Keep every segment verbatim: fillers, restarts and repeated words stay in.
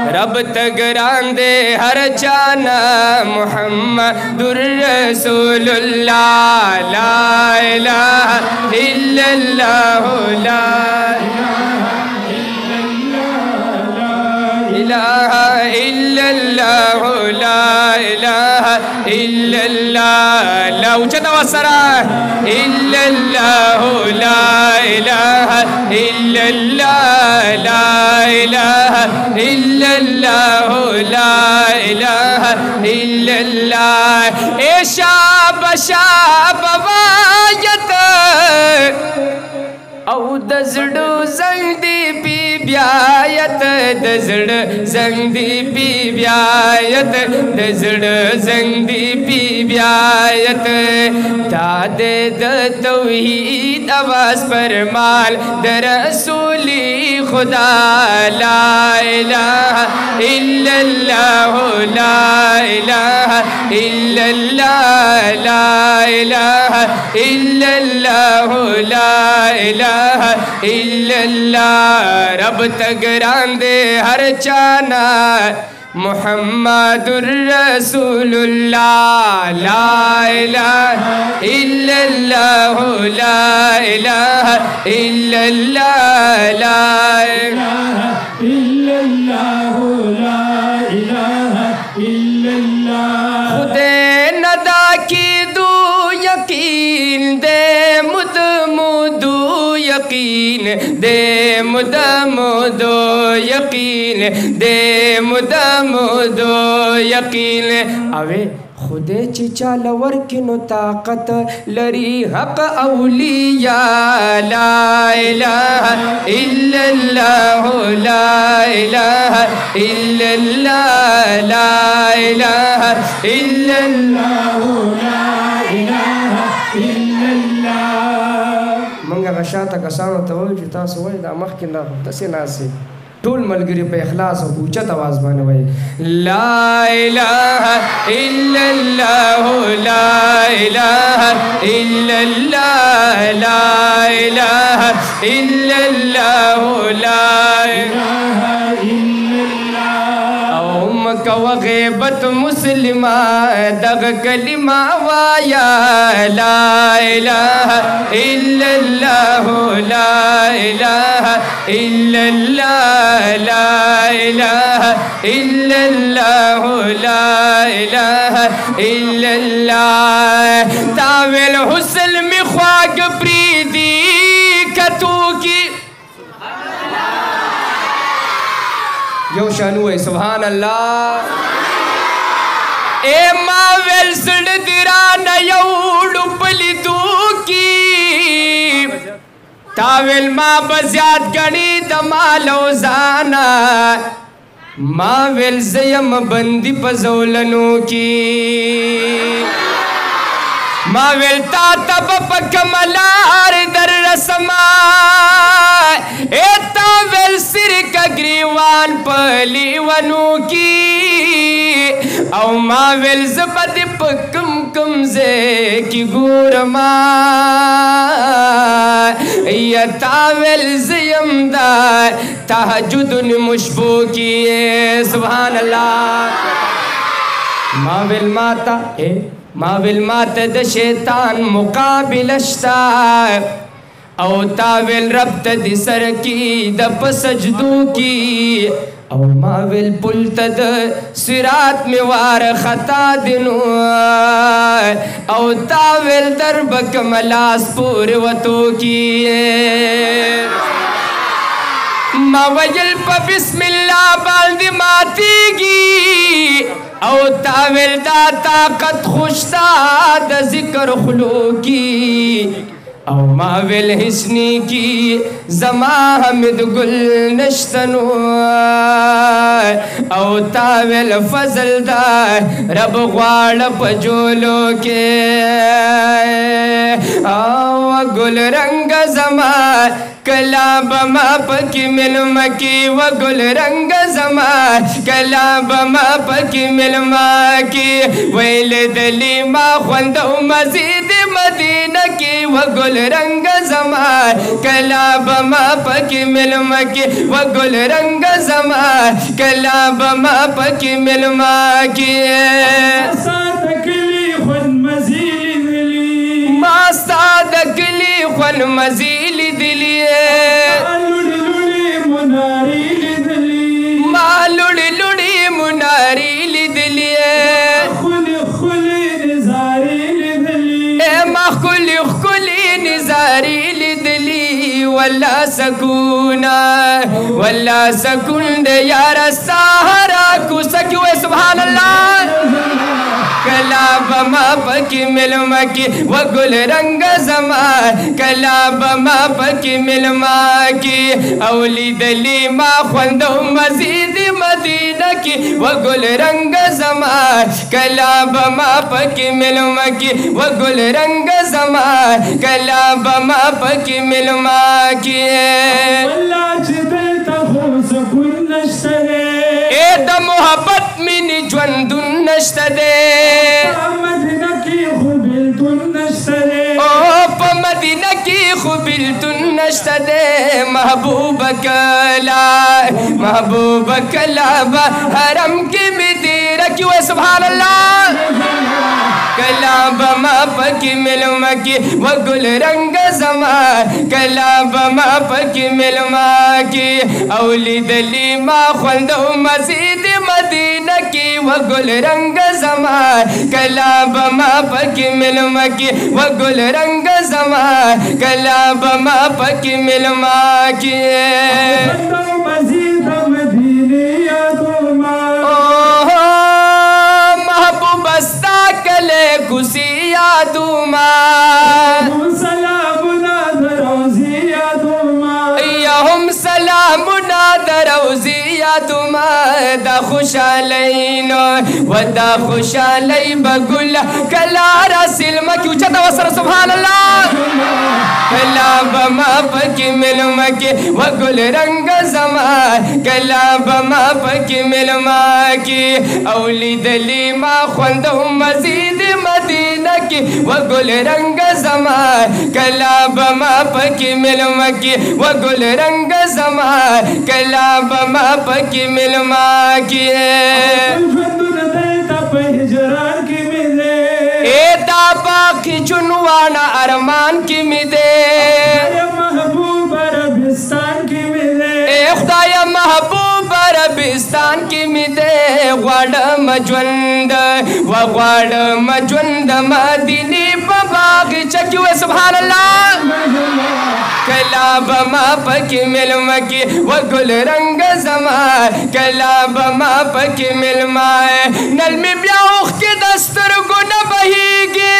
रब तगरान दे हर जाना मुहम्मदुर रसूलुल्लाह ला इलाहा इल्लल्लाह ला इलाहा इल्लल्लाह ला इलाहा इल्लल्लाह ला उच्चता वसरा इल्लल्लाह ला इलाहा इल्लल्लाह ला इलाहा इल्लल्लाह ला इलाहा इल्लल्लाह ए शाब शाब वायत औ दजड़ो जंग दी पी ब्यायत दजड़ जंग दी पी ब्यायत दजड़ जंग दी पी ब्यायत दादे द तौहीद आवाज पर माल दर रसूली खुदा ला इलाहा इल्लल्लाह ला इलाहा इल्लल्लाह ला इलाहा इल्लल्लाह ला इलाहा इल्लल्लाह रब तगरान दे हर चाना मुहम्मदुर रसूलुल्लाह ला इलाहा इल्लल्लाह ला इलाहा इल्लल्लाह ला इलाहा इल्लल्लाह ला इलाहा इल्लल्लाह खुदे नदा की दू यकीन दे मुद मुदू यकीन दे मुदमुदो यकीन दे मुदमुदो यकीन अवे खुदे चिचा लवर किनो ताकत लरी हक औलिया ला इलाहा इल्लल्लाह ला इलाहा इल्लल्लाह ला इलाहा इल्लल्लाह ला इलाहा इल्लल्लाह मंगा गशाता कसानो तवल जो तासो वही दा मखकिन दा तसे नासे टोल मलगिरी पे इखलास और ऊंचत आवाज में वही ला इलाहा इल्लल्लाह ला इलाहा इल्लल्लाह ला इलाहा इल्लल्लाह ला इलाहा इल्लल्लाह उम्म का वग़ीबत मुस्लिमा दग कलिमा वाया ला इलाहा इल्लल्लाह ला इलाहा इल्लल्लाह ला इलाहा इल्लल्लाह ला इलाहा इल्लल्लाह तावेल हुस्न में ख्वाग प्रीति कतू की यो शानू है सुभान अल्लाह ए मावेल सड़ दिरा न यौड़ पली तू की तावेल माँ बज़्याद गणी दमालो जाना मावेल ज़यम बंदी पज़ोलनों की मावेल ता तब पकमलार दर रसमा ए तावेल सिर का ग्रीवान पली वनु की औ मावेल ज़बद पकम कम जे की गुरमा या तावेल ज़यमदार तहज्जुदुन मुशबो किए सुभान अल्लाह मावेल माता ए माविल मात द शैतान मुकाबिलश्ता औ ताविल रब्त द सर की द पसजदू की औ माविल पुलतद सिरात में वार खता दिनु औ ताविल दरब कमलास पूर्वतो की मावजल प बिस्मिल्लाह बाल्दी मातीगी औ ताविल दा ताकत खुशता द जिक्र खुलो की औ माविल हिस्नी की जमा हमिद गुल नश्तनो औ ताविल फजल दा रब ग्वाड़ पजोलो के औ गुल रंग जमा कला बमा पकी मिलमा की व गुल रंग जमा कला बमा पकी मिलमा की वैल दली मा खुंदो मजीद मदीना की की वो गुल रंग ज़मां कला बमा पकी मिलमा की वो गुल रंग ज़मां कला बमा पकी मिलमा की मास्ताद कली ख़ुन मज़ील दिली मालुड़ी लुड़ी मुनारी लिदली खुली खुली निजारी लिदली वल्ला सकूना वल्ला सकून दे यार सहारा कुसकी वे सुभान अल्लाह कला बमा पकी मिलमा की वो गुल रंग ज़मां कला बमा पकी मिलमा की औली दली मा ख्वंदो मजीद मदीना की वो गुल रंग ज़मां कला बमा पकी मिलमा की वो गुल रंग ज़मां कला बमा पकी मिलमा की ए द मोहब्बत मिनी ज्वंदुन नश्तदे ओ मदीना की खुबिल तुन नश्तदे महबूब कला महबूब कला हरम की मिदीरा की वे सुभान अल्लाह कला बमा पकी मिलमा की वो गुल रंग ज़मां कला बमा पकी मिलमा की औली दली मा ख्वंदो मजीद मदीना की वो गुल रंग ज़मां कला बमा पकी मिलमा की वो गुल रंग ज़मां कला बमा पकी मिलमा की महबूबस्ता कले कुसी यादुमा यहुम सलामुना दरौजी यादुमा दा खुशालैनो वदा खुशालै बगुल कला रसिल मकी उच्चता वसर सुभान अल्लाह कला बमा पकी मिलमा की वो गुल रंग ज़मां कला बमा पकी मिलमा की औली दली मा ख्वंदो मजीद मदीना की वो गुल रंग ज़मां कला बमा पकी मिलमा की वो गुल रंग ज़मां कला बमा पकी मिलमा की ए दाबा की चुनवाना अरमान की मिदे ए खुदाया महबूब रबिस्तान की मिदे ग्वाड़ मजवंद व ग्वाड़ मजवंद मदीनी बागी चकी वे सुभान अल्लाह कला बमा पकी मिलमा की वो गुल रंग ज़मां कला बमा पकी मिलमा नल में ब्याह के दस्तर गुन बहीगी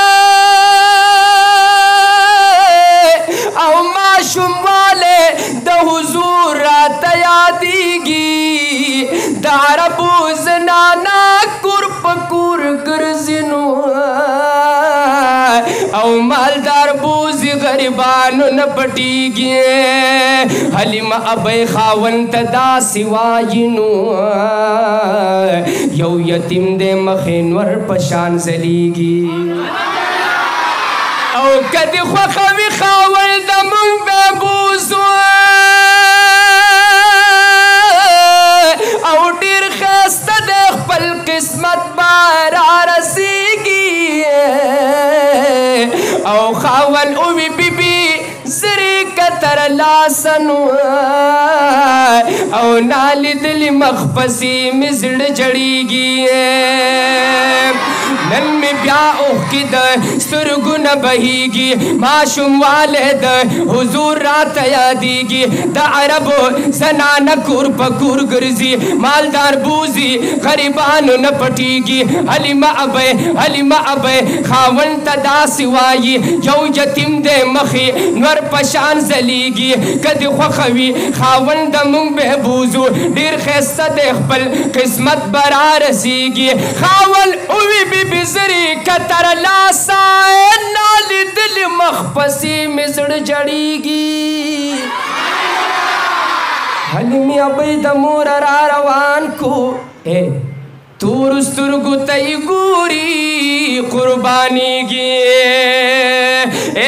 औ माशुम वाले द हुजूर रात यादीगी दारबू ज़नाना कुर्प कुर गर्जिनु औ मालदार बूज़ी गरीबानु न पटीगी हलीमा अबे खावन तदा सिवायिनु यौ यतीम दे मखिनवर पशान जलीगी औ कद ख्वखवी खावल दमुंग बेबूज़ु औ डीर खस्ता दे खपल किस्मत बारा रसीगी औ खावल उवी बीबी जरी कतर लासनु औ नाली दिली मखपसी मिजड़ जड़ीगी नन में ब्याह की द सुरगु न बहीगी माशुम वाले द हुजूर रात यादीगी द अरबो ज़नान कुर पकुर गुरजी मालदार बूजी गरीबानु न पटीगी हलीमा अबे हलीमा अबे खावन तदा सिवाई यौ यतीम दे मखी नवर पशान जलीगी कद ख्वखवी खावन द मुंग बेबूजू डीर खस्ता दे खपल किस्मत बरा रसीगी खावल उवी भी बिजरी कतर लासाए नाली दिल मखपसी मिसड़ जड़ीगी हलीमी अबई द मोर रवान को ए तूर सुरगु तई गुरी कुर्बानी गी ए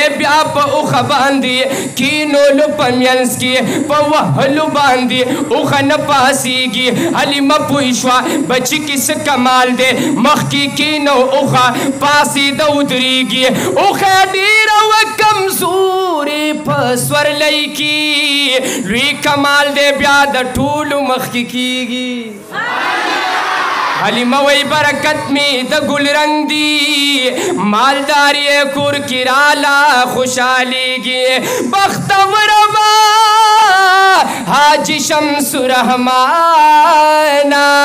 اوخه باندې کینولو په منځ کې په وهلو باندې اوخه نه پاسېږي حلیمه پوه شوه بچي کې څه کمال دی مخکې کینو اوخه پاسېده ودرېږي اوخه ډېره وه کمزورې په سورلی کې لوی کمال دی بیا د ټولو مخکې کېږي حلیمه وی برکت می د ګل رنگ دی مالدار یې کور کې راله خوشحالېږي بختوره وه حاجي شمس الرحمانه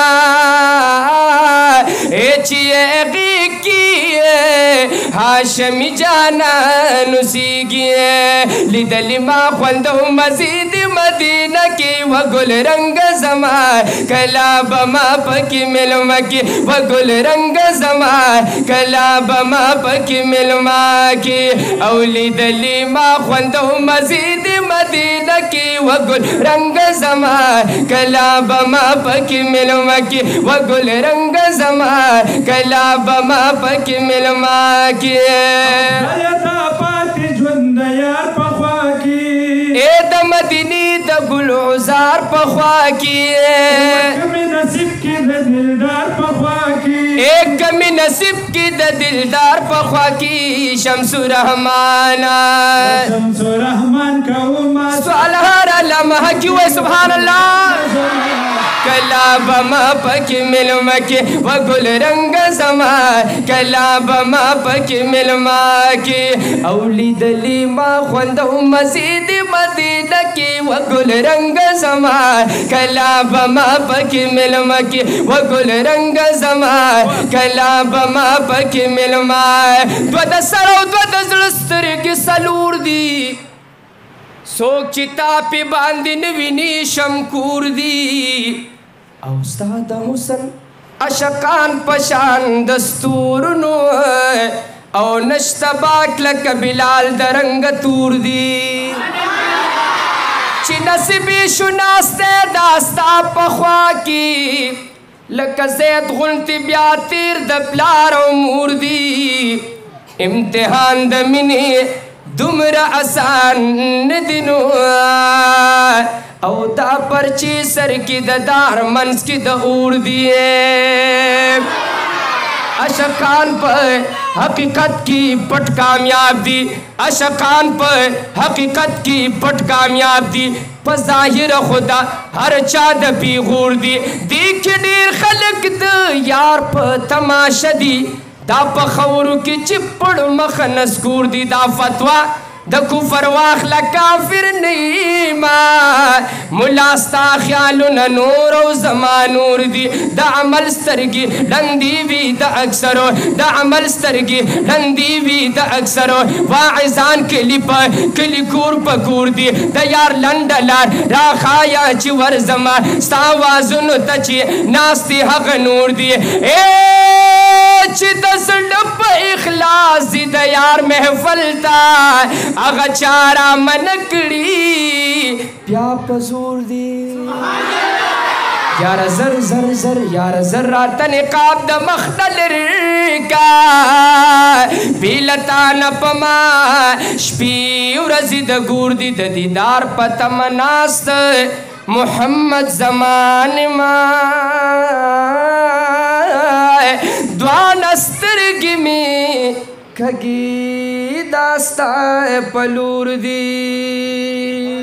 چې هغې کې هاشمي جانان اوسېږي لیدلې ما خوند او مزید مدینه کې و ګل رنګ زما کله به ما پکې مېلمه کې و ګل رنګ زما کله به ما پکې مېلمه کې او لیدلې ما خوند او مزید مدینه کې و ګل رنګ زما کله به ما پکې مېلمه کې و ګل رنګ زما کله به ما پکې مېلمه کې اے د مدینی د ګل عزار په خوا کې کمی نصیب کې د دلدار په خوا کې اے کمی نصیب کې د دلدار په خوا کې شمس الرحمن شمس الرحمن کوما سوال هر لمحه کې وای سبحان الله کلا بما پکې مېلمه کې و ګل رنګ زما کلا بما پکې مېلمه کې او لیدلې ما خوند او مزید مدینه کې و ګل رنګ زما کلا بما پکې مېلمه کې و ګل رنګ زما کلا بما پکې مېلمه دوه د سر او دوه د زړه سترګې څلور دي څوک چې تا پې باندې نه ویني شمکور دي او ستا د حسن عشقان پشان دستورونو او نشته باک لکه بلال د رنګ تور دي چې نصیبې شو ناستی دا ستا په خوا کې لکه زید غونتې بیا تیر د پلار او مور دي امتحان د مینې دومره اسان نه دي نو او دا پرچی سر کی د دار منس کی د اور دیے اشقان پر حقیقت کی پٹ کامیاب دی اشقان پر حقیقت کی پٹ کامیاب دی په ظاهر خدا هر چا د پیغور دی دیکھ ډیر خلق د یار په تماشا دی دا په خورو کې چپړ مخ نسکور دی دا فتوا د کفر واخله کافر نیما ملا ستا خیالونه نور او زما نور دي د عمل سترګې ړندې وي د اکثرو د عمل سترګې ړندې وي د اکثرو واعظان کلي په کلي کور په کور دي د یار لنډه لار راښایه چې ورځمه ستا وازونو ته چې ناستې هغه نور دي چې د زړه په اخلاص دي د یار محفل ته اغا چارا منکڑی پیا پزور دی یار زر زر زر یار زر رات نقاب دا مخدل رکا بیلتا نپما شپی ورزی دا گور دی دا دیدار پتا مناست محمد زمان ما دوان استرگی میں کھگی داستا پلور دی